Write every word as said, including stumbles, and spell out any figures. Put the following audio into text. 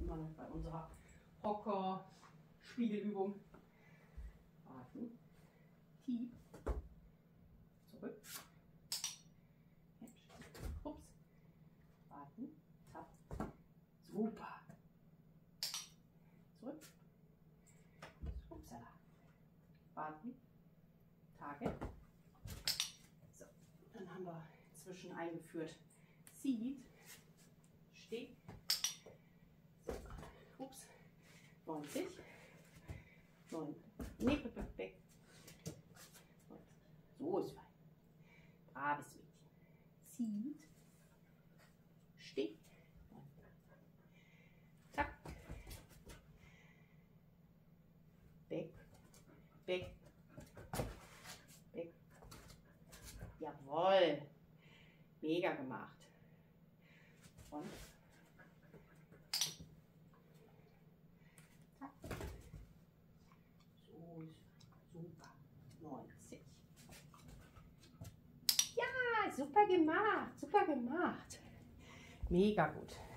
immer noch bei unserer Hocker-Spiegelübung. Warten. Tief. Zurück. Ups. Warten. Tap. Super. Zurück. Upsala. Warten. Tage. So, dann haben wir inzwischen eingeführt. Zieht. Steht. So. Ups. neunzig. neun. Nee, weg. So ist fein. Braves Mädchen. Zieht. Steht. Zack. Weg. Weg. Weg. Jawohl. Mega gemacht. Und zack. So ist super. neunzig. Ja, super gemacht. Super gemacht. Mega gut.